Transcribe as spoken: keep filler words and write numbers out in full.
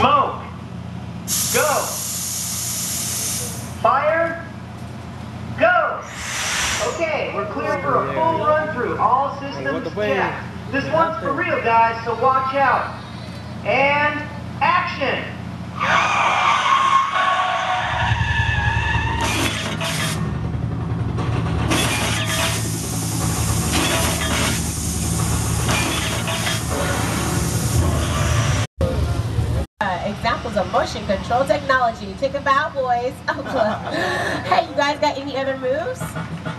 Smoke. Go. Fire. Go. Okay, we're clear for a full run through. All systems checked. This one's for real, guys, so watch out. And action. Examples of motion control technology. Take a bow, boys. Hey, you guys got any other moves?